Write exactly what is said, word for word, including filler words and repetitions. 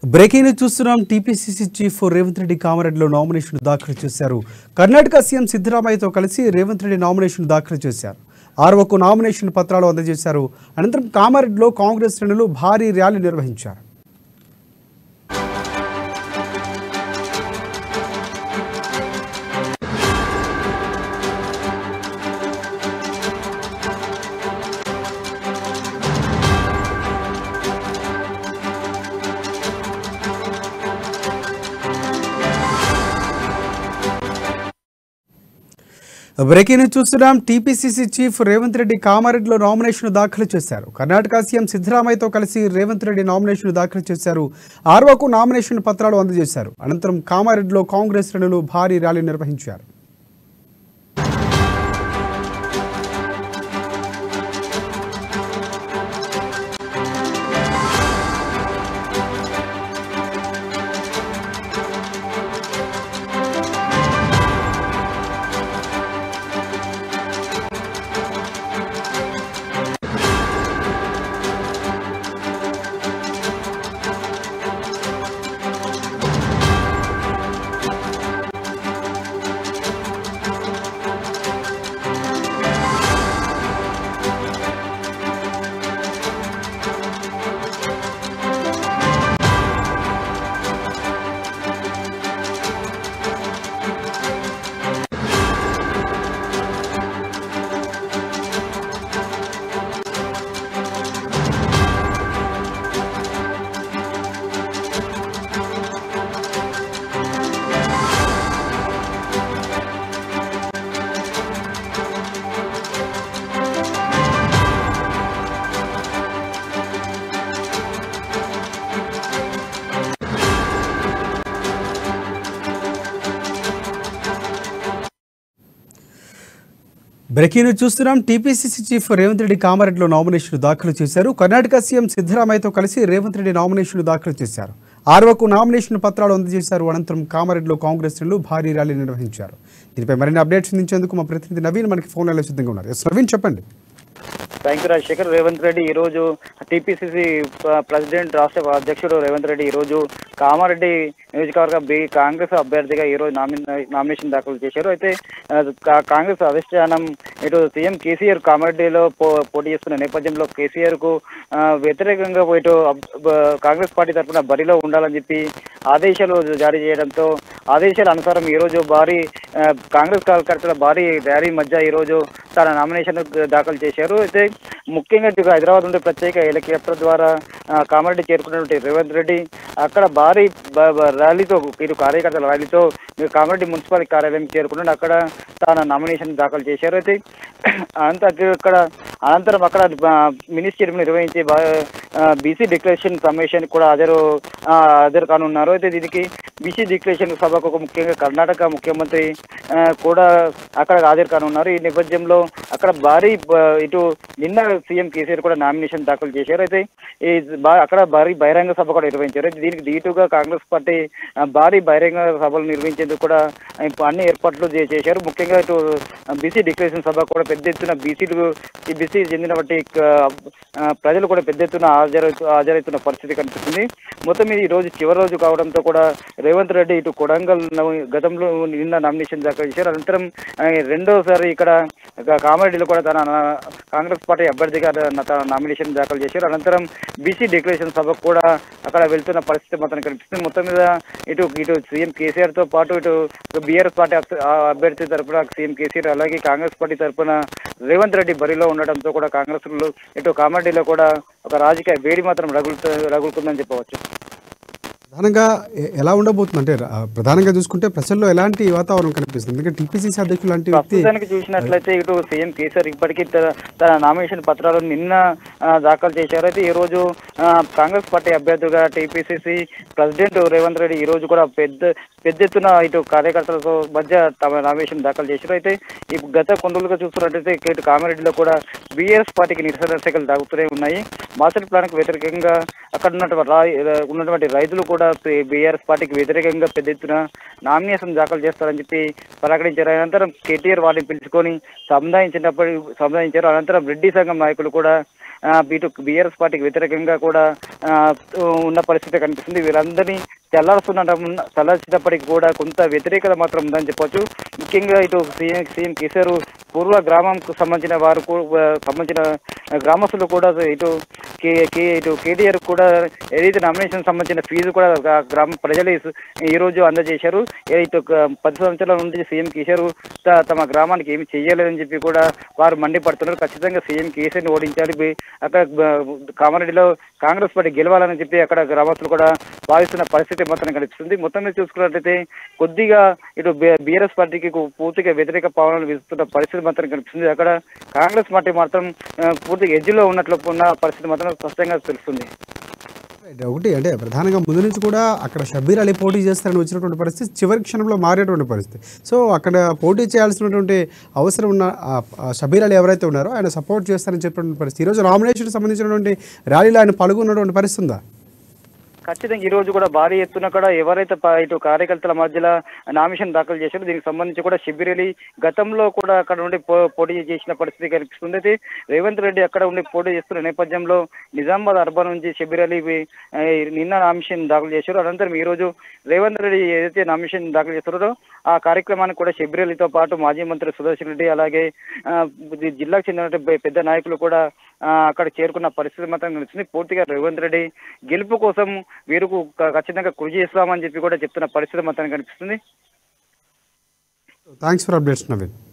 Breaking news చూస్తున్నాం. TPCC chief Revanth Reddy కామారెడ్డిలో nomination దాఖలు చేశారు. కర్ణాటక సీఎం సిద్ధరామయ్యతో కలిసి రేవంత్ రెడ్డి నామినేషన్ దాఖలు చేశారు. ఆర్వకు నామినేషన్ పత్రాలు అందజేశారు. అనంతరం కామారెడ్డిలో కాంగ్రెస్ శ్రేణులు భారీ ర్యాలీ నిర్వహించారు. బ్రేకింగ్ న్యూస్ చూస్తున్నాం. టీపీసీసీ చీఫ్ రేవంత్ రెడ్డి కామారెడ్డిలో నామినేషన్ దాఖలు చేశారు. కర్ణాటక సీఎం సిద్ధరామయ్యతో కలిసి రేవంత్ రెడ్డి నామినేషన్ దాఖలు చేశారు. ఆర్వకు నామినేషన్ పత్రాలు అందజేశారు. అనంతరం కామారెడ్డిలో కాంగ్రెస్ శ్రేణులు భారీ ర్యాలీ నిర్వహించారు. బ్రేకింగ్ న్యూస్ చూస్తున్నాం. టీపీసీసీ చీఫ్ రేవంత్ రెడ్డి కామారెడ్డిలో నామినేషన్ దాఖలు చేశారు. కర్ణాటక సీఎం సిద్ధరామయ్యతో కలిసి రేవంత్ రెడ్డి నామినేషన్ దాఖలు చేశారు. ఆర్వకు నామినేషన్ పత్రాలు అందజేశారు. అనంతరం కామారెడ్డిలో కాంగ్రెస్ శ్రేణులు భారీ ర్యాలీ నిర్వహించారు. దీనిపై మరిన్ని అప్డేట్స్ అందించేందుకు మా ప్రతినిధి నవీన్ మనకి ఫోన్ లైన్లో సిద్ధంగా ఉన్నారు. ఎస్ నవీన్, చెప్పండి. Thank you Rajasekhar. రేవంత్ రెడ్డి ఈరోజు టీపీసీసీ ప్రెసిడెంట్ రాష్ట్ర అధ్యక్షుడు రేవంత్ రెడ్డి ఈరోజు కామారెడ్డి నియోజకవర్గ బి కాంగ్రెస్ అభ్యర్థిగా ఈరోజు నామినే నామినేషన్ దాఖలు చేశారు. అయితే కాంగ్రెస్ అధిష్టానం ఇటు సీఎం కేసీఆర్ కామారెడ్డిలో పో పోటీ చేస్తున్న నేపథ్యంలో కేసీఆర్కు వ్యతిరేకంగా ఇటు కాంగ్రెస్ పార్టీ తరఫున బరిలో ఉండాలని చెప్పి ఆదేశాలు జారీ చేయడంతో ఆదేశాల అనుసారం ఈరోజు భారీ కాంగ్రెస్ కార్యకర్తల భారీ ర్యాలీ మధ్య ఈరోజు తన నామినేషన్ దాఖలు చేశారు. అయితే ముఖ్యంగా హైదరాబాద్ నుండి ప్రత్యేక హెలికాప్టర్ ద్వారా కామారెడ్డి చేరుకున్నటువంటి రేవంత్ రెడ్డి అక్కడ భారీ ర్యాలీతో ఇటు కార్యకర్తల ర్యాలీతో కామారెడ్డి మున్సిపాలిటీ కార్యాలయం చేరుకున్నాడు. అక్కడ తన నామినేషన్ దాఖలు చేశారు. అయితే అంత అక్కడ అనంతరం అక్కడ మినిస్ట్రీ నిర్వహించి బీసీ డిక్లరేషన్ సమావేశానికి కూడా హాజరు హాజరు కానున్నారు. అయితే దీనికి బీసీ డిక్లరేషన్ సభకు ఒక ముఖ్యంగా కర్ణాటక ముఖ్యమంత్రి కూడా అక్కడ హాజరు కానున్నారు. ఈ నేపథ్యంలో అక్కడ భారీ ఇటు నిన్న సీఎం కేసీఆర్ కూడా నామినేషన్ దాఖలు చేశారు. అయితే ఈ అక్కడ భారీ బహిరంగ సభ కూడా నిర్వహించారు. దీనికి దీటుగా కాంగ్రెస్ పార్టీ భారీ బహిరంగ సభలు నిర్వహించేందుకు కూడా అన్ని ఏర్పాట్లు చేశారు. ముఖ్యంగా ఇటు బీసీ డిక్లరేషన్ సభ కూడా పెద్ద ఎత్తున బీసీలు ఈ బీసీ చెందిన బట్టి ప్రజలు కూడా పెద్ద ఎత్తున హాజరు హాజరవుతున్న పరిస్థితి కనిపిస్తుంది. మొత్తం మీద ఈ రోజు చివరి రోజు కావడంతో కూడా రేవంత్ రెడ్డి ఇటు కొడంగల్ గతంలో నిన్న నామినేషన్ దాఖలు చేశారు. అనంతరం రెండోసారి ఇక్కడ కామారెడ్డిలో కూడా తన కాంగ్రెస్ పార్టీ అభ్యర్థిగా తన నామినేషన్ దాఖలు చేశారు. అనంతరం బీసీ డిక్లరేషన్ సభకు కూడా అక్కడ వెళ్తున్న పరిస్థితి మొత్తం కనిపిస్తుంది. మొత్తం మీద ఇటు ఇటు సీఎం కేసీఆర్తో పాటు ఇటు బీఆర్ఎస్ పార్టీ అభ్యర్థి తరఫున సీఎం కేసీఆర్ అలాగే కాంగ్రెస్ పార్టీ తరఫున రేవంత్ రెడ్డి బరిలో ఉండడంతో కూడా కాంగ్రెస్ ఇటు కామారెడ్డిలో కూడా ఒక రాజకీయ వేడి మాత్రం రగులుతూ రగులుకుందని చెప్పవచ్చు. ప్రధానంగా ఎలా ఉండబోతుంది అంటే ప్రధానంగా చూసుకుంటే ప్రజల్లో ఎలాంటి వాతావరణం కనిపిస్తుంది? ఎందుకంటే టీపీసీసీ అధ్యక్షులు లాంటి ప్రస్తుతానికి చూసినట్లయితే ఇటు సీఎం కేసీఆర్ ఇప్పటికీ తన నామినేషన్ పత్రాలు నిన్న దాఖలు చేశారు. అయితే ఈ రోజు కాంగ్రెస్ పార్టీ అభ్యర్థిగా టీపీసీసీ ప్రెసిడెంట్ రేవంత్ రెడ్డి ఈ రోజు కూడా పెద్ద పెద్ద ఎత్తున ఇటు కార్యకర్తలతో మధ్య తమ నామినేషన్ దాఖలు చేశారు. అయితే ఈ గత కొండలుగా చూస్తున్నట్లయితే ఇటు కామారెడ్డిలో కూడా బీఆర్ఎస్ పార్టీకి నిరసన శాఖలు దాగుతూనే ఉన్నాయి. మాస్టర్ ప్లాన్కు వ్యతిరేకంగా అక్కడ ఉన్నటువంటి ఉన్నటువంటి రైతులు కూడా బీఆర్ఎస్ పార్టీకి వ్యతిరేకంగా పెద్ద ఎత్తున నామినేషన్ దాఖలు చేస్తారని చెప్పి ప్రకటించారు. అనంతరం కేటీఆర్ వారిని పిలుచుకొని సముదాయించినప్పుడు సముదాయించారు. అనంతరం రెడ్డి సంఘం నాయకులు కూడా ఇటు బీఆర్ఎస్ పార్టీకి వ్యతిరేకంగా కూడా ఆ, ఉన్న పరిస్థితి కనిపిస్తుంది. వీరందరినీ తెల్లారుస్తున్న తెల్లార్చినప్పటికీ కూడా కొంత వ్యతిరేకత మాత్రం ఉందని చెప్పొచ్చు. ముఖ్యంగా ఇటు సీఎం సీఎం కేసీఆర్ పూర్వ గ్రామంకు సంబంధించిన వారు కూ- సంబంధించిన గ్రామస్తులు కూడా ఇటు కే కే ఇటు కేటీఆర్ కూడా ఏదైతే నామినేషన్ సంబంధించిన ఫీజు కూడా గా- గ్రామ ప్రజలు ఈ- ఈ రోజు అందజేశారు. ఏ ఇటు ఒక పది సంవత్సరాల నుండి సీఎం కేసీఆర్ త- తమ గ్రామానికి ఏమి చేయలేదని చెప్పి కూడా వారు మండిపడుతున్నారు. ఖచ్చితంగా సీఎం కేసీఆర్ని ఓడించాలి, బి- అక్కడ బ- కామారెడ్డిలో కాంగ్రెస్ పార్టీ గెలవాలని చెప్పి అక్కడ గ్రామస్తులు కూడా భావిస్తున్న పరిస్థితి మాత్రం కనిపిస్తుంది. మొత్తం మీద చూసుకున్నట్లయితే కొద్దిగా ఇటు బీఆర్ఎస్ పార్టీకి కు- పూర్తిగా వ్యతిరేక పవనాలు వీస్తున్న పరిస్థితి మాత్రం కనిపిస్తుంది. అక్కడ కాంగ్రెస్ పార్టీ మాత్రం ఆ, పూర్తిగా ఎడ్జ్లో ఉన్నట్లు ఉన్న పరిస్థితి మాత్రం స్పష్టంగా తెలుస్తుంది. రైట్. ఒకటి అంటే ప్రధానంగా ముందు నుంచి కూడా అక్కడ షబీర్ అలీ పోటీ చేస్తారని వచ్చినటువంటి పరిస్థితి చివరి క్షణంలో మారేటువంటి పరిస్థితి. సో అక్కడ పోటీ చేయాల్సినటువంటి అవసరం ఉన్న ఆ, ఆ షబీర్ అలీ ఎవరైతే ఉన్నారో ఆయన సపోర్ట్ చేస్తారని చెప్పినటువంటి పరిస్థితి. ఈరోజు నామినేషన్ సంబంధించినటువంటి ర్యాలీలో ఆయన పాల్గొన్నటువంటి పరిస్థితి ఉందా? ఖచ్చితంగా ఈ రోజు కూడా భారీ ఎత్తున కూడా ఎవరైతే ప- ఇటు కార్యకర్తల మధ్యలో నామినేషన్ దాఖలు చేశారో దీనికి సంబంధించి కూడా షబ్బీర్ అలీ గతంలో కూడా అక్కడ ఉండి పో- పోటీ చేసిన పరిస్థితి కనిపిస్తుంది. అయితే రేవంత్ రెడ్డి అక్కడ ఉండి పోటీ చేస్తున్న నేపథ్యంలో నిజామాబాద్ అర్బన్ నుంచి షబ్బీర్ అలీ ఆ, నిన్న నామినేషన్ దాఖలు చేశారు. అనంతరం ఈ రోజు రేవంత్ రెడ్డి ఏదైతే నామినేషన్ దాఖలు చేస్తున్నారో ఆ కార్యక్రమానికి కూడా షబ్బీర్ అలీతో పాటు మాజీ మంత్రి సుదర్శన్ రెడ్డి అలాగే ఆ, ఇది జిల్లాకు చెందిన పెద్ద నాయకులు కూడా ఆ, అక్కడ చేరుకున్న పరిస్థితి మాత్రం కనిపిస్తుంది. పూర్తిగా రేవంత్ రెడ్డి గెలుపు కోసం వీరుకు క- ఖచ్చితంగా కృషి చేస్తామని చెప్పి కూడా చెప్తున్న పరిస్థితి మాత్రం కనిపిస్తుంది. Thanks for updates Naveen.